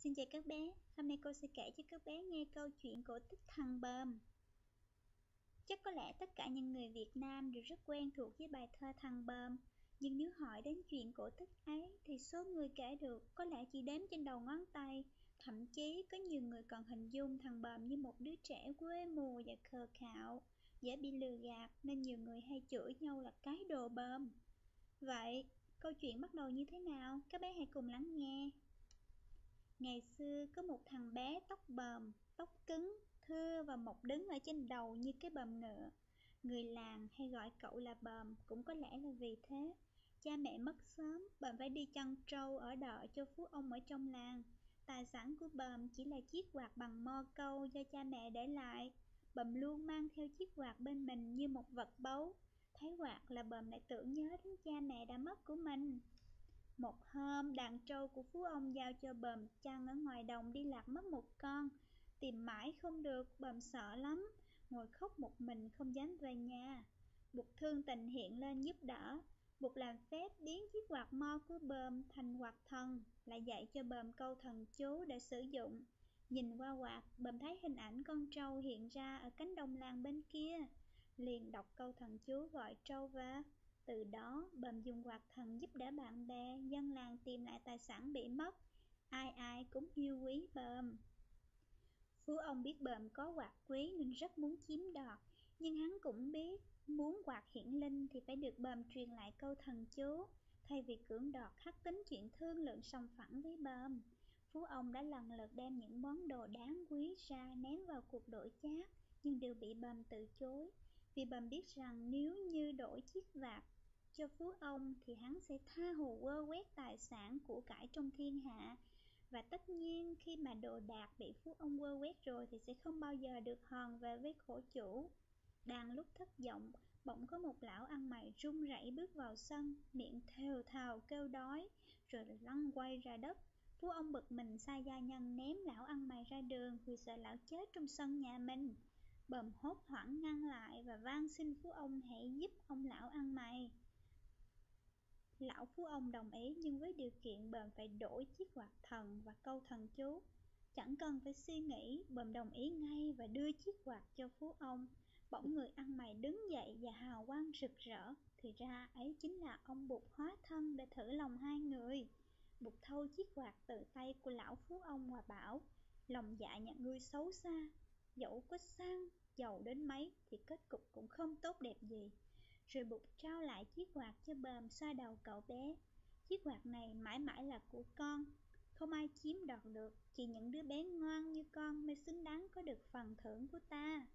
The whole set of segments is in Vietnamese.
Xin chào các bé, hôm nay cô sẽ kể cho các bé nghe câu chuyện cổ tích Thằng Bờm. Chắc có lẽ tất cả những người Việt Nam đều rất quen thuộc với bài thơ Thằng Bờm, nhưng nếu hỏi đến chuyện cổ tích ấy thì số người kể được có lẽ chỉ đếm trên đầu ngón tay. Thậm chí có nhiều người còn hình dung thằng Bờm như một đứa trẻ quê mùa và khờ khạo, dễ bị lừa gạt nên nhiều người hay chửi nhau là cái đồ bờm. Vậy, câu chuyện bắt đầu như thế nào? Các bé hãy cùng lắng nghe. Ngày xưa có một thằng bé tóc bờm, tóc cứng, thưa và mọc đứng ở trên đầu như cái bờm ngựa. Người làng hay gọi cậu là Bờm, cũng có lẽ là vì thế. Cha mẹ mất sớm, Bờm phải đi chăn trâu ở đợ cho phú ông ở trong làng. Tài sản của Bờm chỉ là chiếc quạt bằng mo câu do cha mẹ để lại. Bờm luôn mang theo chiếc quạt bên mình như một vật báu. Thấy quạt là Bờm lại tưởng nhớ đến cha mẹ đã mất của mình. Một hôm, đàn trâu của phú ông giao cho Bờm chăn ở ngoài đồng đi lạc mất một con. Tìm mãi không được, Bờm sợ lắm, ngồi khóc một mình không dám về nhà. Bụt thương tình hiện lên giúp đỡ. Bụt làm phép biến chiếc quạt mo của Bờm thành quạt thần, lại dạy cho Bờm câu thần chú để sử dụng. Nhìn qua quạt, Bờm thấy hình ảnh con trâu hiện ra ở cánh đồng làng bên kia. Liền đọc câu thần chú gọi trâu về. Từ đó, Bờm dùng quạt thần giúp đỡ bạn bè, dân làng tìm lại tài sản bị mất. Ai ai cũng yêu quý Bờm. Phú ông biết Bờm có quạt quý nên rất muốn chiếm đoạt, nhưng hắn cũng biết muốn quạt hiển linh thì phải được Bờm truyền lại câu thần chú. Thay vì cưỡng đoạt, hắc tính chuyện thương lượng sòng phẳng với Bờm. Phú ông đã lần lượt đem những món đồ đáng quý ra ném vào cuộc đổi chác, nhưng đều bị Bờm từ chối. Vì Bờm biết rằng nếu như đổi chiếc quạt cho phú ông thì hắn sẽ tha hồ quơ quét tài sản của cải trong thiên hạ. Và tất nhiên khi mà đồ đạc bị phú ông quơ quét rồi thì sẽ không bao giờ được hòn về với khổ chủ. Đang lúc thất vọng, bỗng có một lão ăn mày run rẩy bước vào sân, miệng thều thào kêu đói, rồi lăn quay ra đất. Phú ông bực mình sai gia nhân ném lão ăn mày ra đường vì sợ lão chết trong sân nhà mình. Bờm hốt hoảng ngăn lại và van xin phú ông hãy giúp ông lão ăn mày. Lão phú ông đồng ý, nhưng với điều kiện Bờm phải đổi chiếc quạt thần và câu thần chú. Chẳng cần phải suy nghĩ, Bờm đồng ý ngay và đưa chiếc quạt cho phú ông. Bỗng người ăn mày đứng dậy và hào quang rực rỡ. Thì ra ấy chính là ông Bụt hóa thân để thử lòng hai người. Bụt thâu chiếc quạt từ tay của lão phú ông và bảo: lòng dạ nhà ngươi xấu xa, dẫu có sang giàu đến mấy thì kết cục cũng không tốt đẹp gì. Rồi Bụt trao lại chiếc quạt cho Bờm xoa đầu cậu bé. Chiếc quạt này mãi mãi là của con, không ai chiếm đoạt được, chỉ những đứa bé ngoan như con mới xứng đáng có được phần thưởng của ta.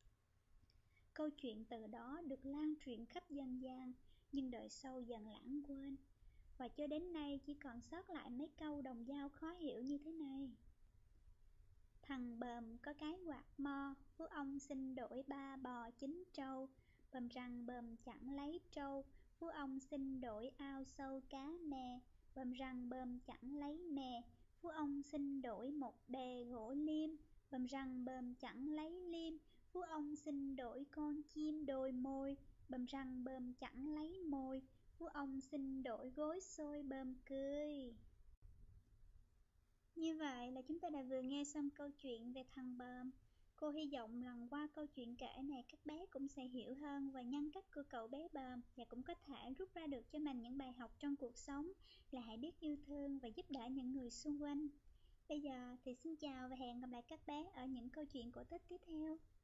Câu chuyện từ đó được lan truyền khắp dân gian, nhưng đời sau dần lãng quên. Và cho đến nay chỉ còn sót lại mấy câu đồng dao khó hiểu như thế này. Thằng Bờm có cái quạt mo, phú ông xin đổi 3 bò 9 trâu. Bờm rằng Bờm chẳng lấy trâu, phú ông xin đổi ao sâu cá mè. Bờm rằng Bờm chẳng lấy mè, phú ông xin đổi một bè gỗ liêm. Bờm rằng Bờm chẳng lấy liêm, phú ông xin đổi con chim đồi mồi. Bờm rằng Bờm chẳng lấy mồi, phú ông xin đổi gối xôi. Bờm cười. Như vậy là chúng ta đã vừa nghe xong câu chuyện về thằng Bờm. Cô hy vọng lần qua câu chuyện kể này các bé cũng sẽ hiểu hơn về nhân cách của cậu bé Bờm và cũng có thể rút ra được cho mình những bài học trong cuộc sống là hãy biết yêu thương và giúp đỡ những người xung quanh. Bây giờ thì xin chào và hẹn gặp lại các bé ở những câu chuyện cổ tích tiếp theo.